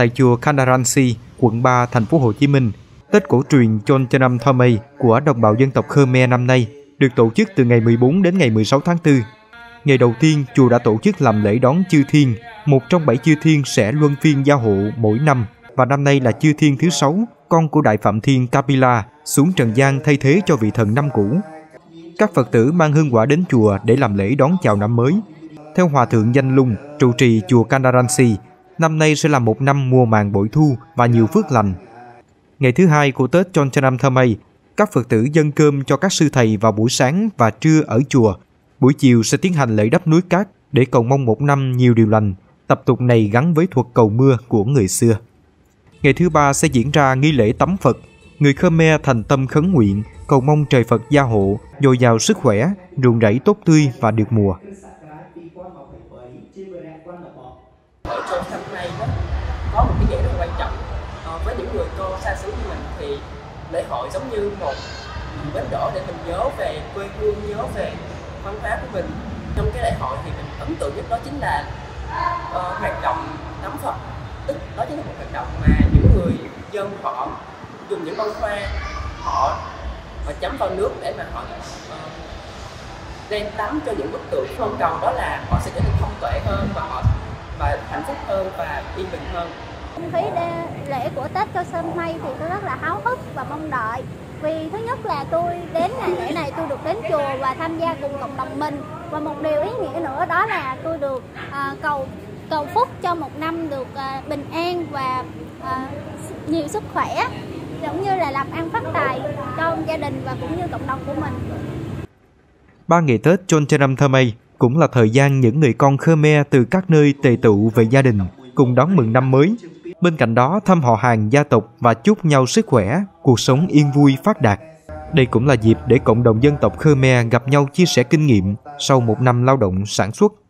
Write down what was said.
tại chùa Kanaransi, quận 3, thành phố Hồ Chí Minh. Tết cổ truyền Chon Chanam Thomay của đồng bào dân tộc Khmer năm nay được tổ chức từ ngày 14 đến ngày 16 tháng 4. Ngày đầu tiên, chùa đã tổ chức làm lễ đón chư thiên. Một trong 7 chư thiên sẽ luân phiên gia hộ mỗi năm, và năm nay là chư thiên thứ 6, con của Đại Phạm Thiên Kapila, xuống trần gian thay thế cho vị thần năm cũ. Các Phật tử mang hương quả đến chùa để làm lễ đón chào năm mới. Theo Hòa thượng Danh Lung, trụ trì chùa Kanaransi, năm nay sẽ là một năm mùa màng bội thu và nhiều phước lành. Ngày thứ hai của Tết Chon Chanam Thomay, các Phật tử dâng cơm cho các sư thầy vào buổi sáng và trưa ở chùa. Buổi chiều sẽ tiến hành lễ đắp núi cát để cầu mong một năm nhiều điều lành. Tập tục này gắn với thuật cầu mưa của người xưa. Ngày thứ ba sẽ diễn ra nghi lễ tắm Phật. Người Khmer thành tâm khấn nguyện, cầu mong trời Phật gia hộ, dồi dào sức khỏe, ruộng rẫy tốt tươi và được mùa. Ở trong năm nay có một cái nghĩa rất quan trọng. Với những người con xa xứ như mình thì lễ hội giống như một bến đỏ để mình nhớ về quê hương, nhớ về văn hóa của mình. Trong cái lễ hội thì mình ấn tượng nhất đó chính là hoạt động tắm Phật. Tức đó chính là một hoạt động mà những người dân họ dùng những bông hoa họ chấm vào nước để mà họ đem tắm cho những bức tượng phong cầu, đó là họ sẽ trở nên thông tuệ hơn và hạnh phúc hơn và yên bình hơn. Không khí lễ của Tết Chon Chanam Thomay thì tôi rất là háo hức và mong đợi. Vì thứ nhất là tôi đến ngày lễ này tôi được đến chùa và tham gia cùng cộng đồng mình. Và một điều ý nghĩa nữa đó là tôi được cầu phúc cho một năm được bình an và nhiều sức khỏe, giống như là làm ăn phát tài cho gia đình và cũng như cộng đồng của mình. 3 ngày Tết Chon Chanam Thomay cũng là thời gian những người con Khmer từ các nơi tề tụ về gia đình, cùng đón mừng năm mới. Bên cạnh đó thăm họ hàng gia tộc và chúc nhau sức khỏe, cuộc sống yên vui phát đạt. Đây cũng là dịp để cộng đồng dân tộc Khmer gặp nhau chia sẻ kinh nghiệm sau một năm lao động sản xuất.